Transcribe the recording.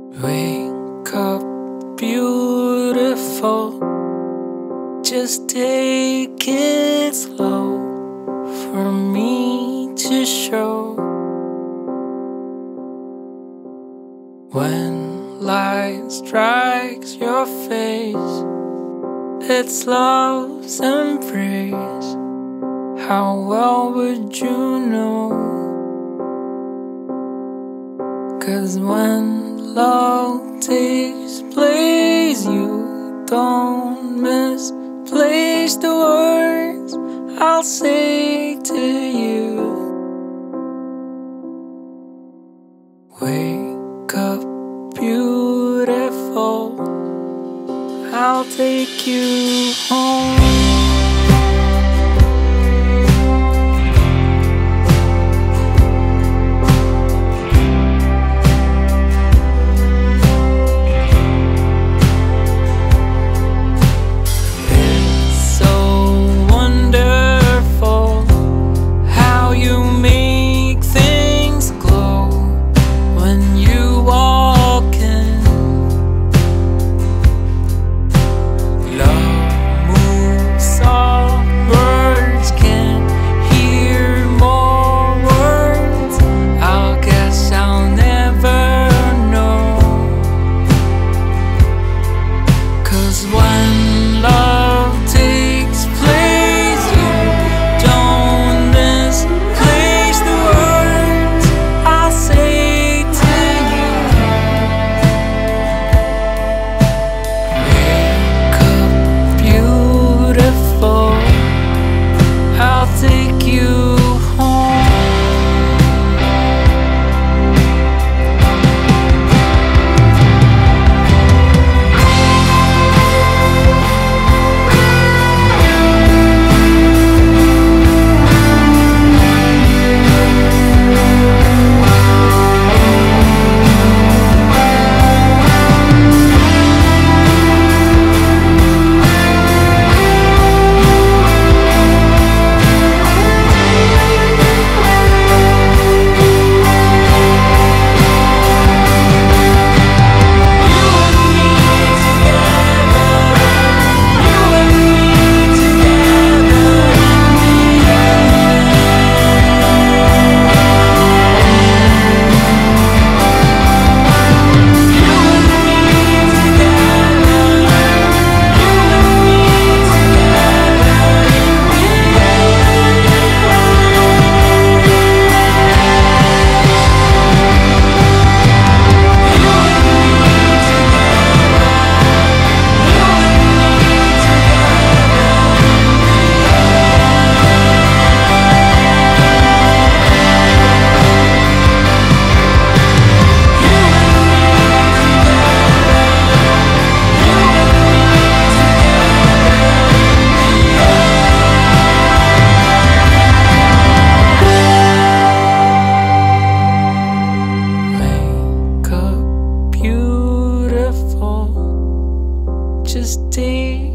Wake up, beautiful. Just take it slow for me to show. When light strikes your face, it's love's embrace. How well would you know? 'Cause when love takes place, you don't misplace the words I'll say to you. Wake up, beautiful. I'll take you home. Just take